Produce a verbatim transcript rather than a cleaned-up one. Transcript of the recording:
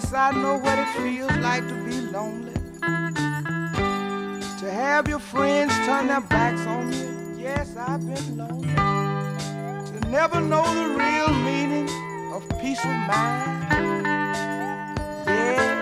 Yes, I know what it feels like to be lonely, to have your friends turn their backs on you. Yes, I've been lonely, to never know the real meaning of peace of mind. Yeah.